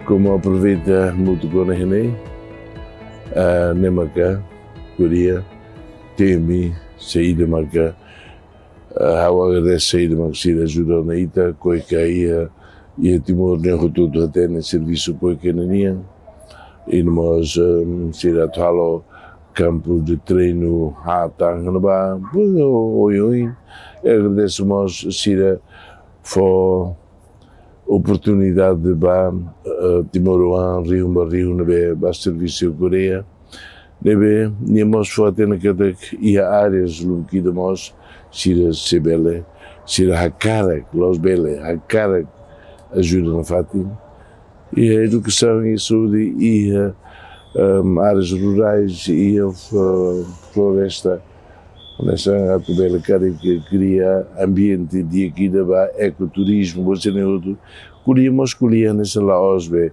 como aproveita muito com a René, Nemaka, Coreia, Temi, saída marca, ao agradecer saída marca, se ajuda na Ita, Coicaia e Timor nem tudo até no serviço Coicaia, e nós se atual campo de treino Hatangaba, oi, agradecemos se for oportunidade de Timor Rio nebe ba serviço Coreia nebe niemos fote na cada e áreas lumki de nós sira sebele sira hakara los bele hakara ajuda na fatim e a educação e saúde e áreas rurais e floresta nessa bela cara que cria ambiente de aqui da ecoturismo, você nem outro, colhia nessa laosbe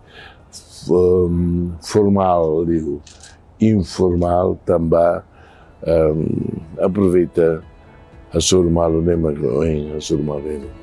formal, informal também, aproveita a sua mal, nem mais a sua mal.